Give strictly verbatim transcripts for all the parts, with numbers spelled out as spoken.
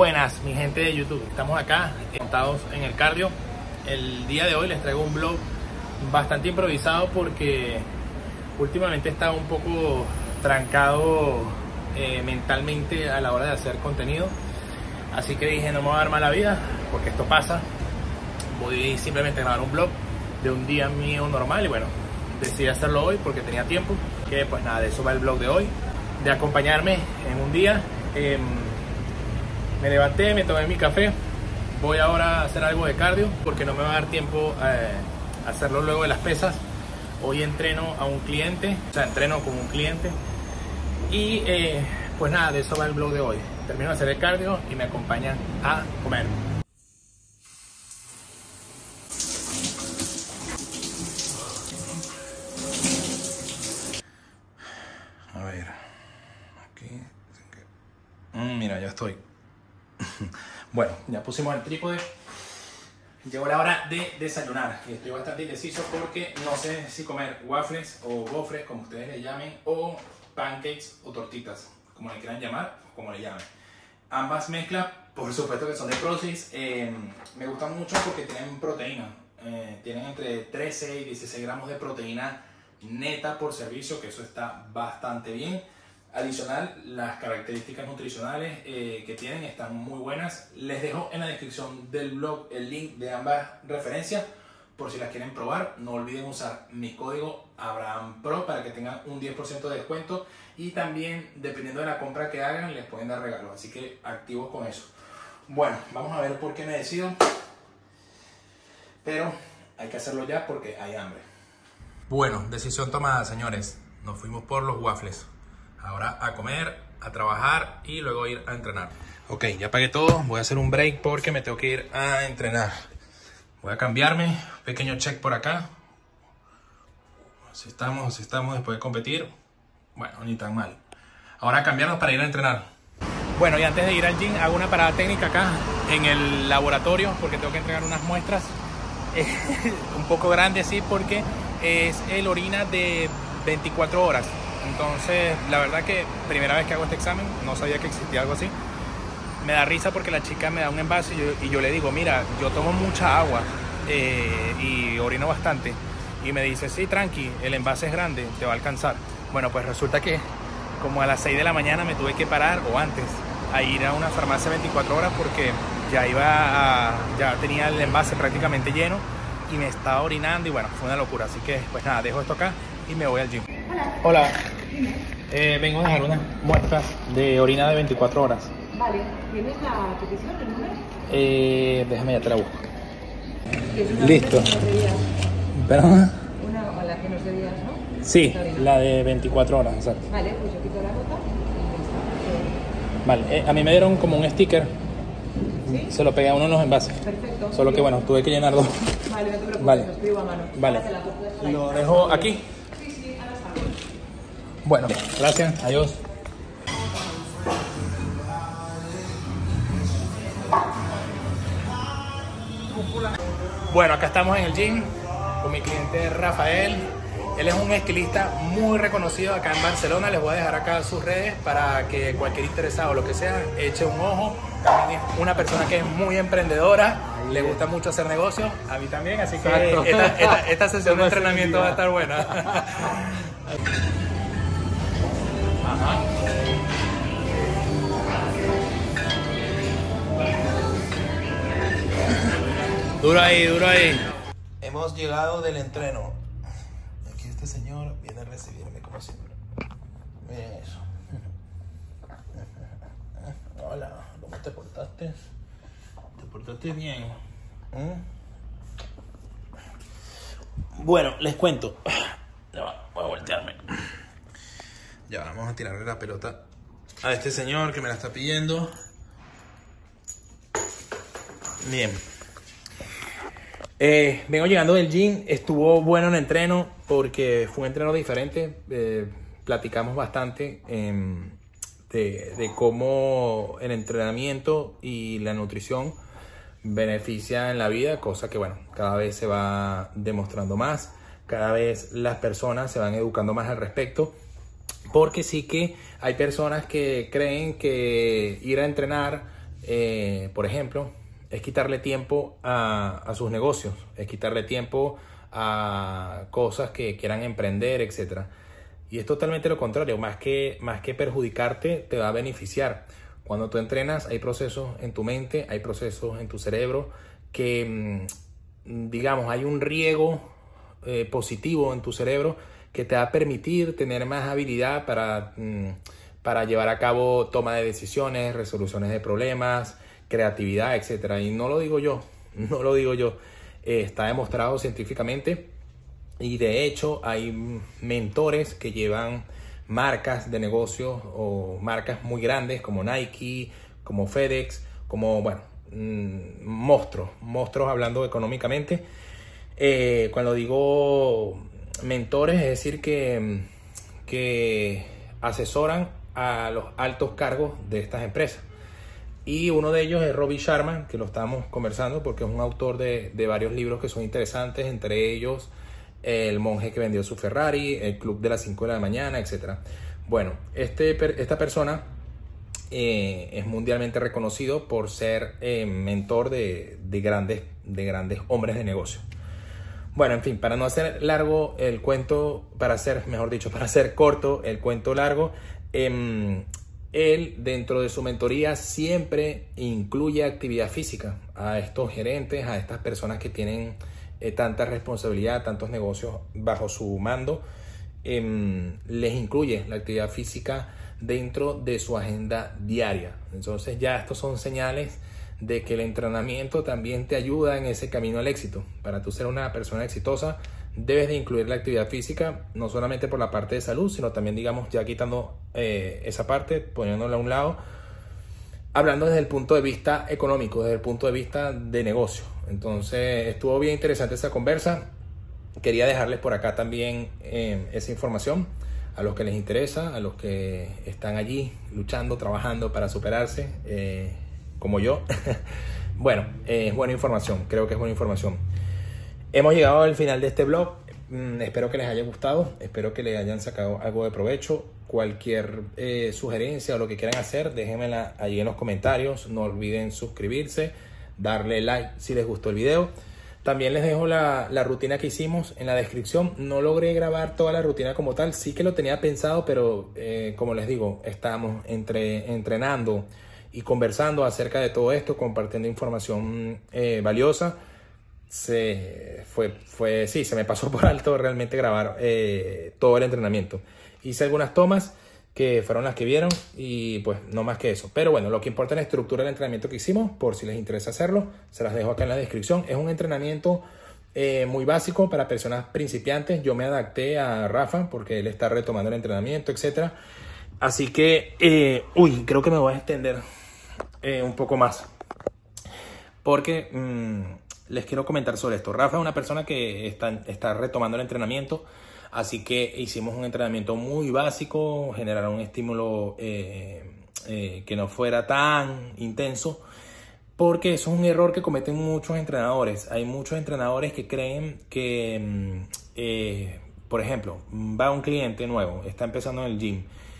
Buenas, mi gente de YouTube. Estamos acá, montados en el cardio. El día de hoy les traigo un vlog bastante improvisado porque últimamente he estado un poco trancado eh, mentalmente a la hora de hacer contenido. Así que dije, no me voy a dar mala vida porque esto pasa. Voy simplemente a grabar un vlog de un día mío normal y bueno, decidí hacerlo hoy porque tenía tiempo. Que pues nada, de eso va el vlog de hoy, de acompañarme en un día. Eh, me levanté, me tomé mi café. Voy ahora a hacer algo de cardio porque no me va a dar tiempo eh, a hacerlo luego de las pesas. Hoy entreno a un cliente, o sea, entreno con un cliente. Y eh, pues nada, de eso va el vlog de hoy. Termino de hacer el cardio y me acompañan a comer. A ver, aquí. Mm, mira, ya estoy. Bueno, ya pusimos el trípode. Llegó la hora de desayunar y estoy bastante indeciso porque no sé si comer waffles o gofres, como ustedes le llamen, o pancakes o tortitas, como le quieran llamar, o como le llamen. Ambas mezclas, por supuesto que son de Prosis. Eh, me gustan mucho porque tienen proteína. Eh, tienen entre trece y dieciséis gramos de proteína neta por servicio, que eso está bastante bien. Adicional, las características nutricionales eh, que tienen están muy buenas. Les dejo en la descripción del blog el link de ambas referencias por si las quieren probar. No olviden usar mi código AbrahamPro para que tengan un diez por ciento de descuento y también, dependiendo de la compra que hagan, les pueden dar regalos, así que activos con eso. Bueno, vamos a ver por qué me decido, pero hay que hacerlo ya porque hay hambre. Bueno, decisión tomada, señores. Nos fuimos por los waffles. Ahora a comer, a trabajar y luego ir a entrenar. Ok, ya pagué todo. Voy a hacer un break porque me tengo que ir a entrenar. Voy a cambiarme. Pequeño check por acá. Así estamos, así estamos después de competir. Bueno, ni tan mal. Ahora a cambiarnos para ir a entrenar. Bueno, y antes de ir al gym hago una parada técnica acá en el laboratorio porque tengo que entregar unas muestras. Un poco grande así porque es el orina de veinticuatro horas. Entonces, la verdad que primera vez que hago este examen, no sabía que existía algo así. Me da risa porque la chica me da un envase y yo, y yo le digo, mira, yo tomo mucha agua eh, y orino bastante. Y me dice, sí, tranqui, el envase es grande, te va a alcanzar. Bueno, pues resulta que como a las seis de la mañana me tuve que parar, o antes, a ir a una farmacia veinticuatro horas porque ya iba a, ya tenía el envase prácticamente lleno y me estaba orinando y bueno, fue una locura. Así que, pues nada, dejo esto acá y me voy al gym. Hola. Hola. Eh, vengo a dejar unas muestras de orina de veinticuatro horas. Vale, ¿tienes la petición, el número? Eh, déjame, ya te la busco. Listo. ¿Perdón? Una a la que nos debías, ¿no? Sí, la de veinticuatro horas, exacto. Vale, pues yo quito la nota y Vale, eh, a mí me dieron como un sticker. ¿Sí? Se lo pegué a uno de los envases. Perfecto. Solo que bueno, tuve que llenar dos. Vale, no te preocupes, vale. Lo escribo a mano. Vale. Lo dejo aquí. Sí, sí, ahora está. Bueno, gracias, adiós. Bueno, acá estamos en el gym con mi cliente Rafael. Él es un estilista muy reconocido acá en Barcelona. Les voy a dejar acá sus redes para que cualquier interesado o lo que sea eche un ojo. También es una persona que es muy emprendedora, le gusta mucho hacer negocios, a mí también, así que esta, esta, esta sesión de entrenamiento va a estar buena. Ajá. Duro ahí, duro ahí. Hemos llegado del entreno. Aquí este señor viene a recibirme como siempre. Miren eso. Hola, ¿cómo te portaste? ¿Te portaste bien? ¿Mm? Bueno, les cuento. Ya va, voy a voltearme. Ya vamos a tirarle la pelota a este señor que me la está pidiendo. Bien. Eh, vengo llegando del gym, estuvo bueno el entreno porque fue un entreno diferente. Eh, platicamos bastante eh, de, de cómo el entrenamiento y la nutrición beneficia en la vida, cosa que bueno, cada vez se va demostrando más, cada vez las personas se van educando más al respecto, porque sí que hay personas que creen que ir a entrenar eh, por ejemplo, es quitarle tiempo a, a sus negocios, es quitarle tiempo a cosas que quieran emprender, etcétera. Y es totalmente lo contrario, más que, más que perjudicarte, te va a beneficiar. Cuando tú entrenas, hay procesos en tu mente, hay procesos en tu cerebro que, digamos, hay un riego eh, positivo en tu cerebro que te va a permitir tener más habilidad para, para llevar a cabo toma de decisiones, resoluciones de problemas, creatividad, etcétera. Y no lo digo yo, no lo digo yo, eh, está demostrado científicamente. Y de hecho hay mentores que llevan marcas de negocios o marcas muy grandes como Nike, como FedEx, como, bueno, mmm, monstruos, monstruos hablando económicamente. Eh, cuando digo mentores, es decir que, que asesoran a los altos cargos de estas empresas. Y uno de ellos es Robin Sharma, que lo estamos conversando porque es un autor de, de varios libros que son interesantes, entre ellos El monje que vendió su Ferrari, El club de las cinco de la mañana, etcétera. Bueno, este, esta persona eh, es mundialmente reconocido por ser eh, mentor de, de, grandes, de grandes hombres de negocio. Bueno, en fin, para no hacer largo el cuento, para hacer, mejor dicho, para hacer corto el cuento largo, eh, él dentro de su mentoría siempre incluye actividad física a estos gerentes, a estas personas que tienen Eh, tanta responsabilidad, tantos negocios bajo su mando, eh, les incluye la actividad física dentro de su agenda diaria. Entonces ya estos son señales de que el entrenamiento también te ayuda en ese camino al éxito. Para tú ser una persona exitosa debes de incluir la actividad física, no solamente por la parte de salud, sino también, digamos, ya quitando eh, esa parte, poniéndola a un lado, hablando desde el punto de vista económico, desde el punto de vista de negocio. Entonces estuvo bien interesante esa conversa. Quería dejarles por acá también eh, esa información a los que les interesa, a los que están allí luchando, trabajando para superarse, eh, como yo. Bueno, eh, es buena información, creo que es buena información. Hemos llegado al final de este blog. Mm, espero que les haya gustado, espero que les hayan sacado algo de provecho. Cualquier eh, sugerencia o lo que quieran hacer, déjenmela allí en los comentarios. No olviden suscribirse, darle like si les gustó el video. También les dejo la, la rutina que hicimos en la descripción. No logré grabar toda la rutina como tal, sí que lo tenía pensado, pero eh, como les digo, estamos entre, entrenando y conversando acerca de todo esto, compartiendo información eh, valiosa. Se fue, fue, sí, se me pasó por alto realmente grabar eh, todo el entrenamiento. Hice algunas tomas que fueron las que vieron y pues no más que eso. Pero bueno, lo que importa es la estructura del entrenamiento que hicimos. Por si les interesa hacerlo, se las dejo acá en la descripción. Es un entrenamiento eh, muy básico para personas principiantes. Yo me adapté a Rafa porque él está retomando el entrenamiento, etcétera. Así que, eh, uy, creo que me voy a extender eh, un poco más. Porque mmm, les quiero comentar sobre esto. Rafa es una persona que está, está retomando el entrenamiento. Así que hicimos un entrenamiento muy básico, generar un estímulo eh, eh, que no fuera tan intenso, porque eso es un error que cometen muchos entrenadores. Hay muchos entrenadores que creen que, eh, por ejemplo, va un cliente nuevo, está empezando en el gym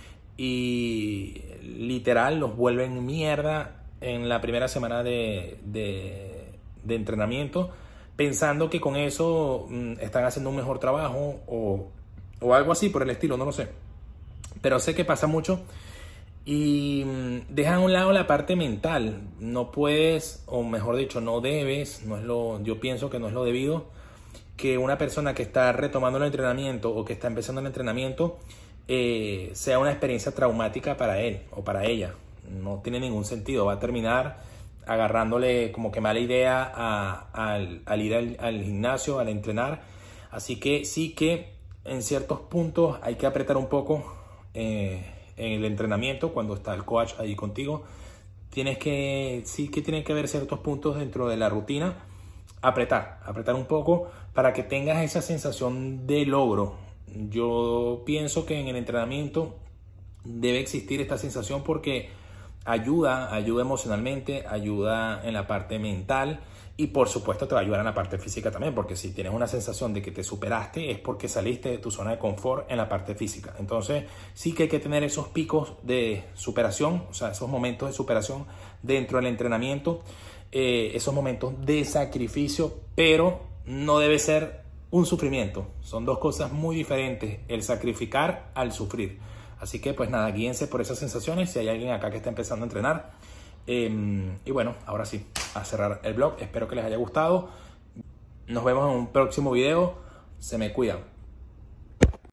y literal los vuelven mierda en la primera semana de, de, de entrenamiento, pensando que con eso mmm, están haciendo un mejor trabajo o, o algo así por el estilo, no lo sé. Pero sé que pasa mucho y mmm, dejan a un lado la parte mental. No puedes, o mejor dicho, no debes, no es lo, yo pienso que no es lo debido, que una persona que está retomando el entrenamiento o que está empezando el entrenamiento eh, sea una experiencia traumática para él o para ella. No tiene ningún sentido, va a terminar agarrándole como que mala idea a, a, al, al ir al, al gimnasio, al entrenar. Así que sí que en ciertos puntos hay que apretar un poco eh, en el entrenamiento cuando está el coach ahí contigo. Tienes que, sí que tienen que haber ciertos puntos dentro de la rutina. Apretar, apretar un poco para que tengas esa sensación de logro. Yo pienso que en el entrenamiento debe existir esta sensación porque ayuda, ayuda emocionalmente, ayuda en la parte mental y por supuesto te va a ayudar en la parte física también, porque si tienes una sensación de que te superaste es porque saliste de tu zona de confort en la parte física. Entonces sí que hay que tener esos picos de superación, o sea, esos momentos de superación dentro del entrenamiento, eh, esos momentos de sacrificio, pero no debe ser un sufrimiento. Son dos cosas muy diferentes, el sacrificar al sufrir. Así que pues nada, guíense por esas sensaciones si hay alguien acá que está empezando a entrenar. Eh, y bueno, ahora sí, a cerrar el vlog. Espero que les haya gustado. Nos vemos en un próximo video. Se me cuidan.